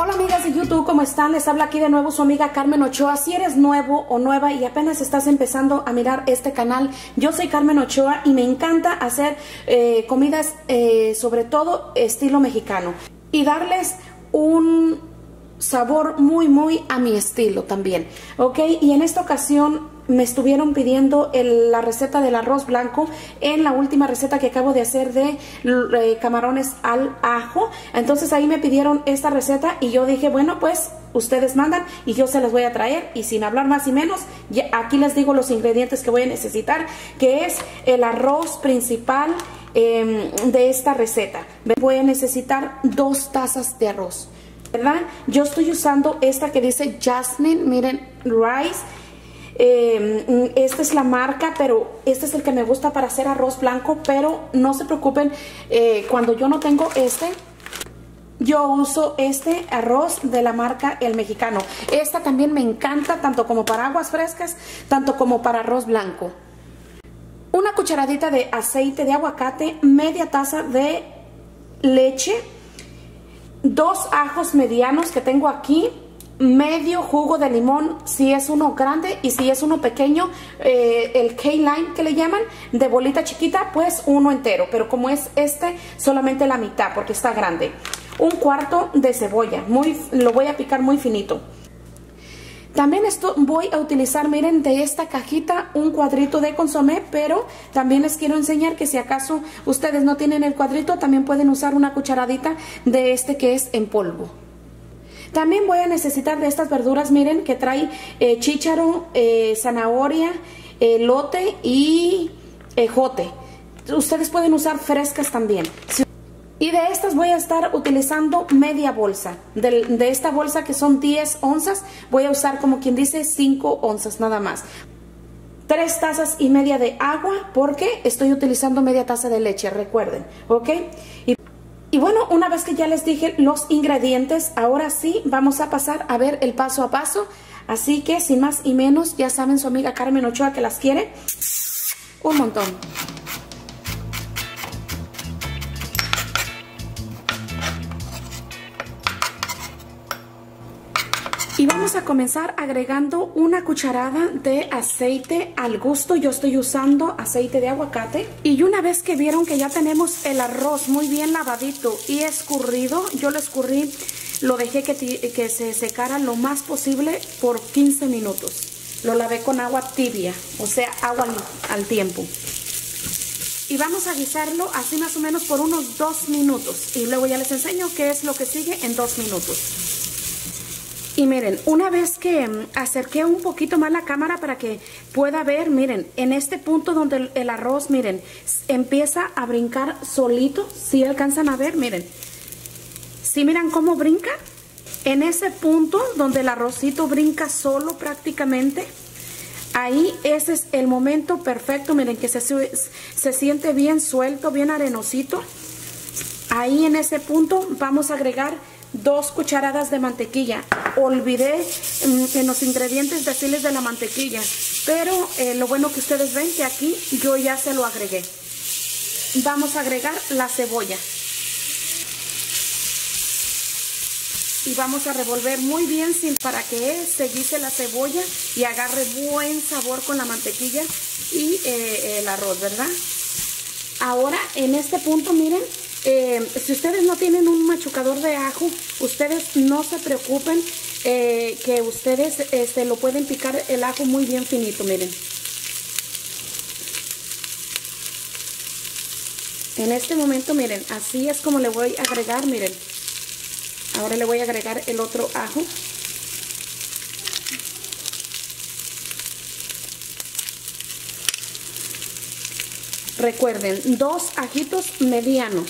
Hola amigas de YouTube, ¿cómo están? Les habla aquí de nuevo su amiga Carmen Ochoa. Si eres nuevo o nueva y apenas estás empezando a mirar este canal, yo soy Carmen Ochoa y me encanta hacer comidas sobre todo estilo mexicano y darles un sabor muy a mi estilo también, ¿ok? Y en esta ocasión me estuvieron pidiendo la receta del arroz blanco en la última receta que acabo de hacer de camarones al ajo. Entonces ahí me pidieron esta receta y yo dije, bueno, pues ustedes mandan y yo se las voy a traer. Y sin hablar más y menos, ya aquí les digo los ingredientes que voy a necesitar, que es el arroz principal de esta receta. Voy a necesitar 2 tazas de arroz, ¿verdad? Yo estoy usando esta que dice Jasmine, miren, Rice. Esta es la marca, pero este es el que me gusta para hacer arroz blanco. Pero no se preocupen, cuando yo no tengo yo uso este arroz de la marca El Mexicano. Esta también me encanta, tanto como para aguas frescas, tanto como para arroz blanco. Una cucharadita de aceite de aguacate, media taza de leche, 2 ajos medianos que tengo aquí, medio jugo de limón si es uno grande, y si es uno pequeño, el K-Lime que le llaman, de bolita chiquita, pues uno entero, pero como es solamente la mitad porque está grande. 1/4 de cebolla, lo voy a picar muy finito. También voy a utilizar, miren, de esta cajita un cuadrito de consomé, pero también les quiero enseñar que si acaso ustedes no tienen el cuadrito, también pueden usar una cucharadita de este que es en polvo. También voy a necesitar de estas verduras, miren, que trae chícharo, zanahoria, elote y ejote. Ustedes pueden usar frescas también. Y de estas voy a estar utilizando media bolsa. De esta bolsa que son 10 onzas, voy a usar, como quien dice, 5 onzas nada más. 3 tazas y media de agua, porque estoy utilizando media taza de leche, recuerden, ¿ok? Y bueno, una vez que ya les dije los ingredientes, ahora sí vamos a pasar a ver el paso a paso. Así que sin más y menos, ya saben, su amiga Carmen Ochoa, que las quiere un montón. Y vamos a comenzar agregando una cucharada de aceite al gusto. Yo estoy usando aceite de aguacate. Y una vez que vieron que ya tenemos el arroz muy bien lavadito y escurrido, yo lo escurrí, lo dejé que se secara lo más posible por 15 minutos. Lo lavé con agua tibia, o sea, agua al tiempo. Y vamos a guisarlo así más o menos por unos 2 minutos. Y luego ya les enseño qué es lo que sigue en 2 minutos. Y miren, una vez que acerqué un poquito más la cámara para que pueda ver, miren, en este punto donde el arroz, miren, empieza a brincar solito. Si alcanzan a ver, miren. ¿Sí miran cómo brinca? En ese punto donde el arrocito brinca solo prácticamente, ahí ese es el momento perfecto. Miren que se siente bien suelto, bien arenosito. Ahí en ese punto vamos a agregar 2 cucharadas de mantequilla. Olvidé en los ingredientes decirles de la mantequilla, pero lo bueno que ustedes ven que aquí yo ya se lo agregué. Vamos a agregar la cebolla y vamos a revolver muy bien para que se guise la cebolla y agarre buen sabor con la mantequilla y el arroz, ¿verdad? Ahora en este punto, miren, si ustedes no tienen un machucador de ajo, ustedes no se preocupen, que ustedes lo pueden picar el ajo muy bien finito, miren. En este momento, miren, así es como le voy a agregar, miren. Ahora le voy a agregar el otro ajo. Recuerden, 2 ajitos medianos.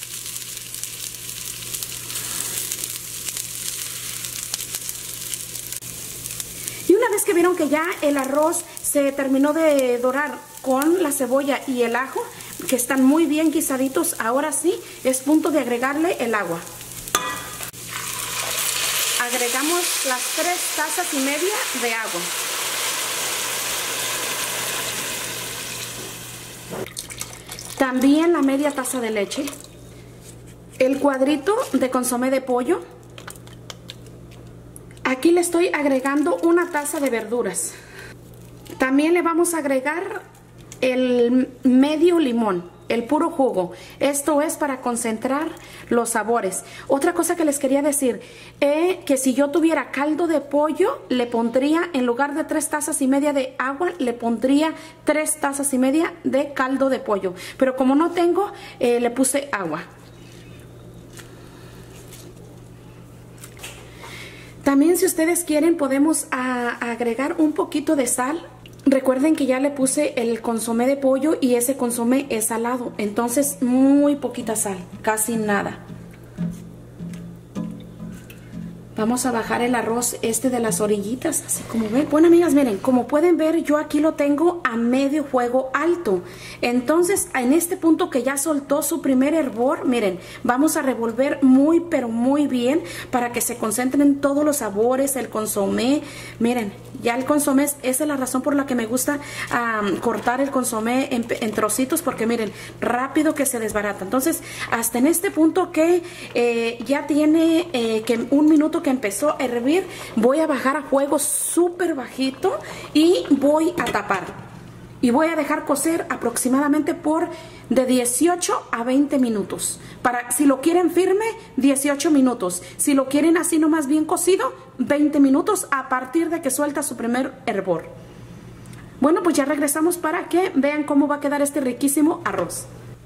Y una vez que vieron que ya el arroz se terminó de dorar con la cebolla y el ajo, que están muy bien guisaditos, ahora sí es punto de agregarle el agua. Agregamos las 3 tazas y media de agua. También la media taza de leche. El cuadrito de consomé de pollo. Aquí le estoy agregando una taza de verduras. También le vamos a agregar el medio limón, el puro jugo. Esto es para concentrar los sabores. Otra cosa que les quería decir, que si yo tuviera caldo de pollo, le pondría, en lugar de 3 tazas y media de agua, le pondría 3 tazas y media de caldo de pollo. Pero como no tengo, le puse agua. También, si ustedes quieren, podemos agregar un poquito de sal. Recuerden que ya le puse el consomé de pollo y ese consomé es salado, entonces muy poquita sal, casi nada. Vamos a bajar el arroz de las orillitas, así como ven. Bueno, amigas, miren, como pueden ver, yo aquí lo tengo a medio fuego alto. Entonces, en este punto que ya soltó su primer hervor, miren, vamos a revolver muy, pero muy bien para que se concentren todos los sabores, el consomé. Miren, ya el consomé, esa es la razón por la que me gusta cortar el consomé en trocitos, porque miren, rápido que se desbarata. Entonces, hasta en este punto que ya tiene que un minuto que empezó a hervir, voy a bajar a fuego súper bajito y voy a tapar. Y voy a dejar cocer aproximadamente de 18 a 20 minutos. Si lo quieren firme, 18 minutos. Si lo quieren así nomás bien cocido, 20 minutos a partir de que suelta su primer hervor. Bueno, pues ya regresamos para que vean cómo va a quedar este riquísimo arroz.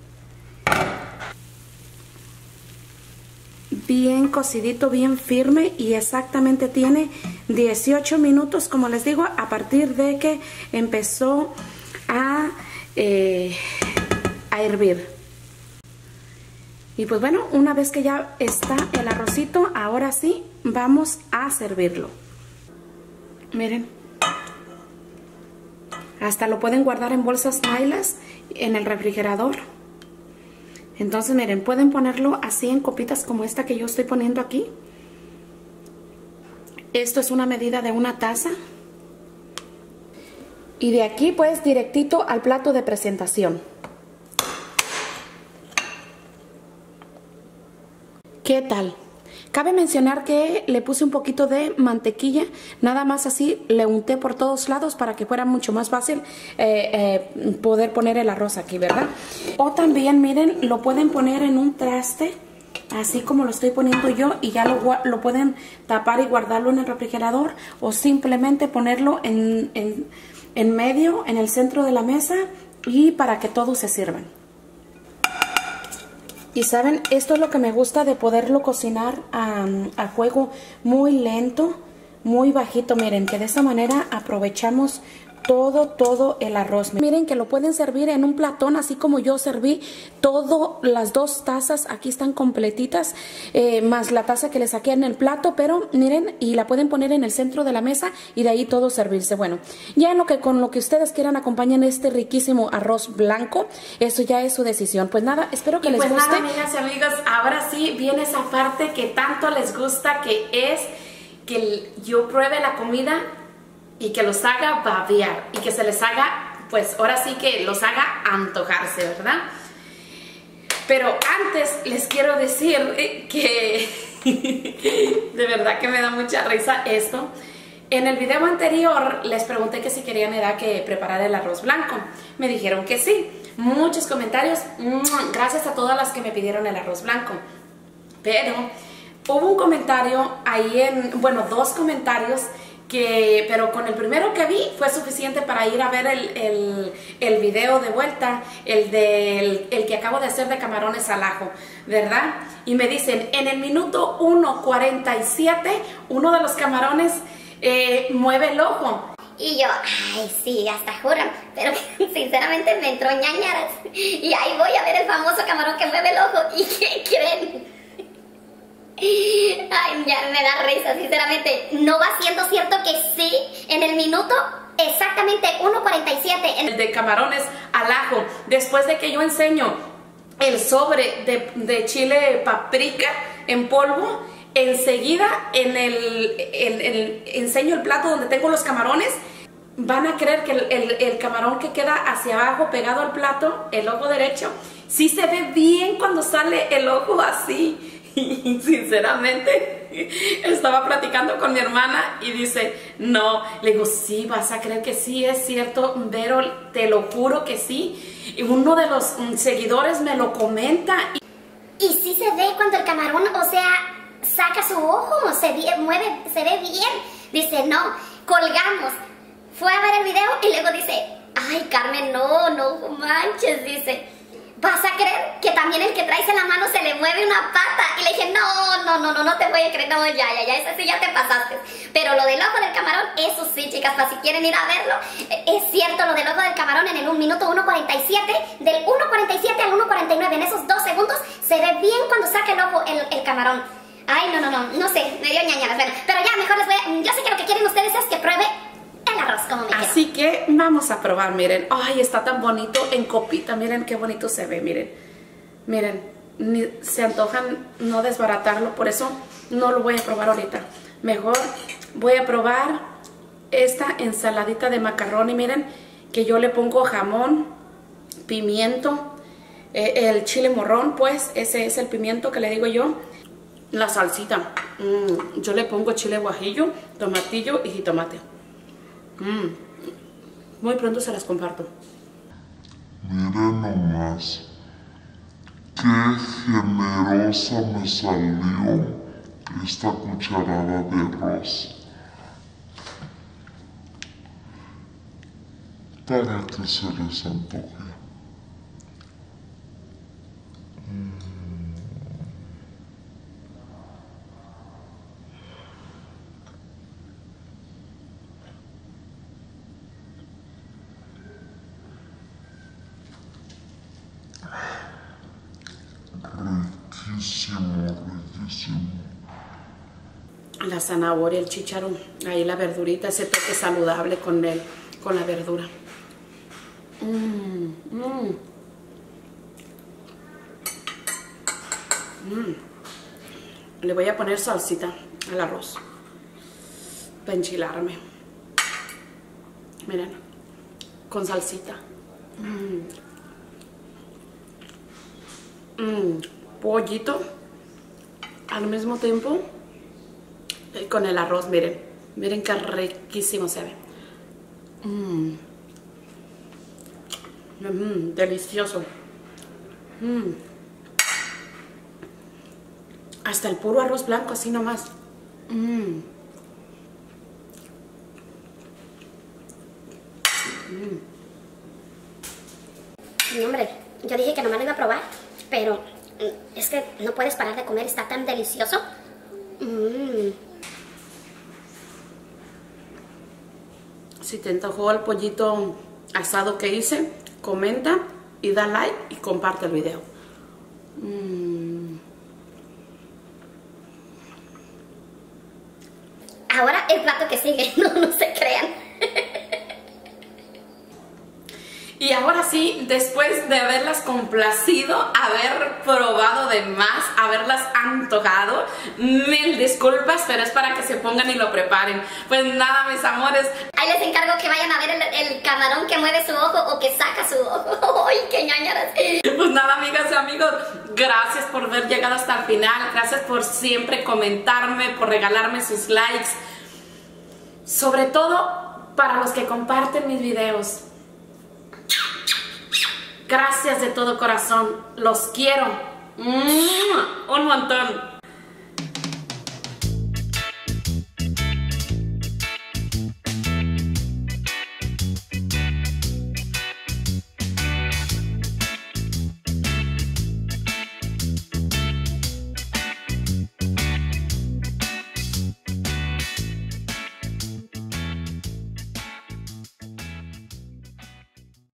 Bien cocidito, bien firme, y exactamente tiene 18 minutos, como les digo, a partir de que empezó a hervir. Y pues bueno, una vez que ya está el arrocito, ahora sí vamos a servirlo. Miren, hasta lo pueden guardar en bolsas nylas en el refrigerador. Entonces miren, pueden ponerlo así en copitas como esta que yo estoy poniendo aquí. Esto es una medida de 1 taza. Y de aquí pues directito al plato de presentación. ¿Qué tal? Cabe mencionar que le puse un poquito de mantequilla, nada más así le unté por todos lados para que fuera mucho más fácil poder poner el arroz aquí, ¿verdad? O también, miren, lo pueden poner en un traste, así como lo estoy poniendo yo, y ya lo pueden tapar y guardarlo en el refrigerador, o simplemente ponerlo en medio, en el centro de la mesa, y para que todos se sirvan. Y saben, esto es lo que me gusta de poderlo cocinar a fuego muy lento, muy bajito. Miren, que de esa manera aprovechamos todo el arroz. Miren que lo pueden servir en un platón, así como yo serví las 2 tazas. Aquí están completitas, más la taza que le saqué en el plato, pero miren, y la pueden poner en el centro de la mesa y de ahí todo servirse. Bueno, ya con lo que ustedes quieran acompañen este riquísimo arroz blanco, eso ya es su decisión. Pues nada, espero que les guste. Nada, amigas y amigos, ahora sí viene esa parte que tanto les gusta, que es que yo pruebe la comida y que los haga babear, y que se les haga, pues ahora sí que los haga antojarse, ¿verdad? Pero antes les quiero decir que de verdad que me da mucha risa esto. En el video anterior les pregunté que si querían que preparara el arroz blanco. Me dijeron que sí. Muchos comentarios. Gracias a todas las que me pidieron el arroz blanco. Pero hubo un comentario ahí, bueno, 2 comentarios, pero con el primero que vi fue suficiente para ir a ver el video de vuelta, el que acabo de hacer de camarones al ajo, ¿verdad? Y me dicen, en el minuto 1:47, uno de los camarones mueve el ojo. Y yo, ay, sí, hasta juran, pero sinceramente me entró ñañaras. Y ahí voy a ver el famoso camarón que mueve el ojo. ¿Y qué creen? Ay, ya me da risa, sinceramente. ¿No va siendo cierto que sí, en el minuto exactamente 1:47? El de camarones al ajo, después de que yo enseño el sobre de chile paprika en polvo, enseguida enseño el plato donde tengo los camarones. Van a creer que el camarón que queda hacia abajo pegado al plato, el ojo derecho, sí se ve bien cuando sale el ojo así. Y sinceramente estaba platicando con mi hermana y dice, no, le digo, sí, vas a creer que sí, es cierto, Vero, te lo juro que sí. Y uno de los seguidores me lo comenta. Y sí se ve cuando el camarón, o sea, saca su ojo, se mueve, se ve bien. Dice, no, colgamos. Fue a ver el video y luego dice, ay, Carmen, no manches, dice, ¿vas a creer que también el que traes en la mano se le mueve una pata? Y le dije, no te voy a creer, no, ya, eso sí ya te pasaste. Pero lo del ojo del camarón, eso sí, chicas, para si quieren ir a verlo, es cierto, lo del ojo del camarón en el 1 minuto 1:47, del 1:47 al 1:49, en esos 2 segundos, se ve bien cuando saca el ojo el camarón. Ay, no sé, me dio ñañaras, bueno, pero ya mejor les voy a, yo sé que lo que quieren ustedes es que pruebe el arroz como me quedó. Así que vamos a probar, miren. Ay, está tan bonito en copita, miren qué bonito se ve, miren, se antojan no desbaratarlo, por eso no lo voy a probar ahorita. Mejor voy a probar esta ensaladita de macarrón y miren que yo le pongo jamón, pimiento, el chile morrón, pues ese es el pimiento que le digo yo. La salsita, yo le pongo chile guajillo, tomatillo y jitomate. Muy pronto se las comparto. Miren nomás, qué generosa me salió esta cucharada de arroz. Para que se les antoje. Riquísimo. La zanahoria, el chícharo, ahí la verdurita, ese toque saludable con la verdura. Le voy a poner salsita al arroz para enchilarme. Miren, con salsita. Pollito al mismo tiempo con el arroz, miren qué riquísimo se ve. Delicioso. Hasta el puro arroz blanco así nomás. Hombre, yo dije que nomás lo iba a probar, pero es que no puedes parar de comer, está tan delicioso. Si te antojó el pollito asado que hice, comenta y da like y comparte el video. Ahora el plato que sigue, no se crean. Y ahora sí, después de haberlas complacido, haber probado de más, haberlas antojado, mil disculpas, pero es para que se pongan y lo preparen. Pues nada, mis amores. Ahí les encargo que vayan a ver el camarón que mueve su ojo o que saca su ojo. ¡Ay, qué ñañaras! Pues nada, amigas y amigos, gracias por haber llegado hasta el final. Gracias por siempre comentarme, por regalarme sus likes. Sobre todo para los que comparten mis videos. Gracias de todo corazón. Los quiero. Un montón.